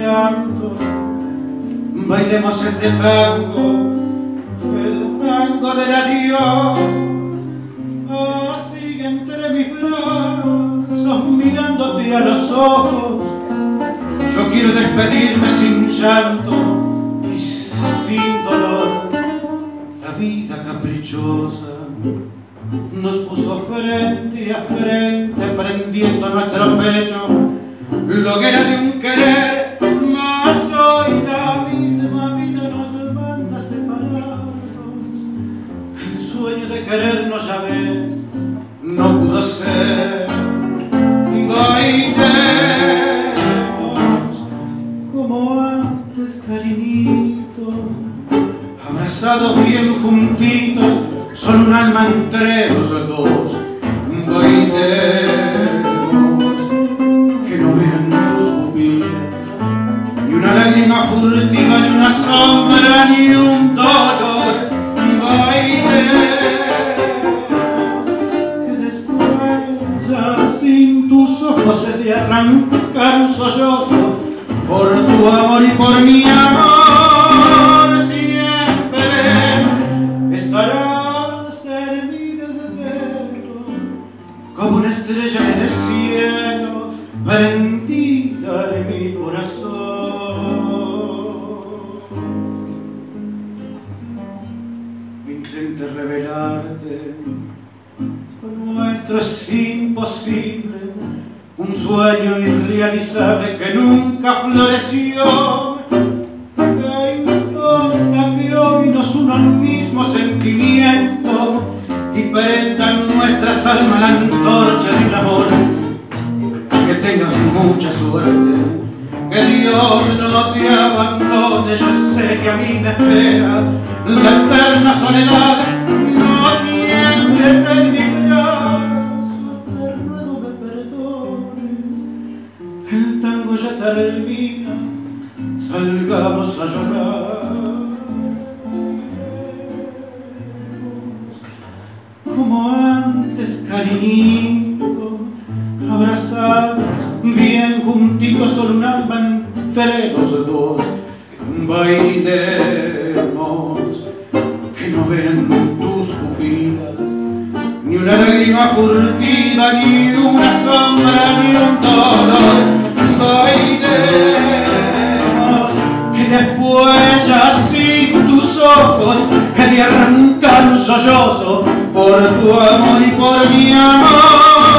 llanto, bailemos este tango, el tango del adiós. Así entre mis brazos, mirándote a los ojos, yo quiero despedirme sin llanto y sin dolor. La vida caprichosa nos puso frente a frente, prendiendo nuestro pecho la hoguera de un querer, mas hoy la misma vida nos manda separados. El sueño de querernos, ya ves, no pudo ser. Bailemos como antes, cariñito, abrazados bien juntitos, son un alma entre los dos. Bailemos, que no vean tus pupilas, ni una lágrima furtiva, ni una sombra, ni un dolor. Bailemos, que después ya sin tus ojos es de arrancar un sollozo por tu amor y por mi amor. Siempre estarás en mi desvelo como una estrella en el cielo, prendida en mi corazón. Intenta revelarte, lo nuestro es imposible, un sueño irrealizable que nunca floreció. ¿Qué importa que hoy nos una un mismo sentimiento y prendan nuestras almas la antorcha de un amor? Que tengas mucha suerte, que Dios no te abandone. Yo sé que a mí me espera la eterna soledad. No tiembles en mi brazo, te ruego me perdones. El tango ya termina, salgamos a llorar. Como antes, cariñito, abrazados bien juntitos, solo un alma entre los dos. Bailemos, que no vean tus pupilas, ni una lágrima furtiva, ni una sombra, ni un dolor. Bailemos, que después ya sin tus ojos he de arrancar un sollozo por tu amor y por mi amor.